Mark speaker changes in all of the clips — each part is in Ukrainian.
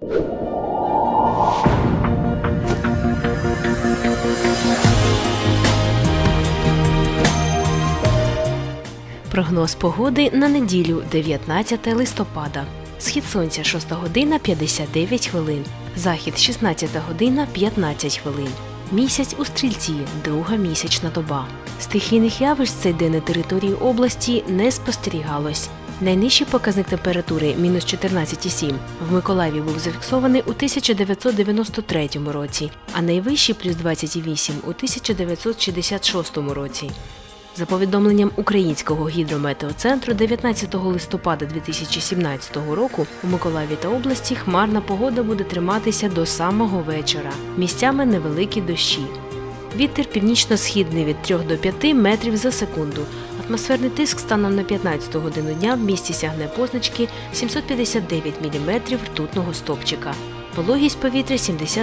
Speaker 1: Прогноз погоди на неділю, 19 листопада. Схід сонця – 6 година 59 хвилин. Захід – 16 година 15 хвилин. Місяць у Стрільці, друга місячна доба. Стихійних явищ цей день на території області не спостерігалось. Найнижчий показник температури – мінус 14,7. В Миколаєві був зафіксований у 1993 році, а найвищий – плюс 28 у 1966 році. За повідомленням Українського гідрометеоцентру, 19 листопада 2017 року у Миколаєві та області хмарна погода буде триматися до самого вечора. Місцями невеликі дощі. Вітер північно-східний від 3 до 5 метрів за секунду. Атмосферний тиск станом на 15 годину дня в місті сягне позначки 759 мм ртутного стовпчика. Вологість повітря – 72%.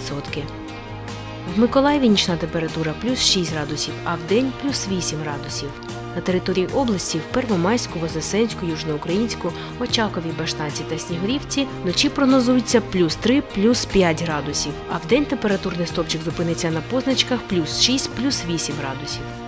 Speaker 1: В Миколаєві нічна температура – плюс 6 градусів, а вдень – плюс 8 градусів. На території області в Первомайську, Вознесенську, Южноукраїнську, Очакові, Баштанці та Снігурівці вночі прогнозується плюс 3, плюс 5 градусів, а вдень температурний стовпчик зупиниться на позначках плюс 6, плюс 8 градусів.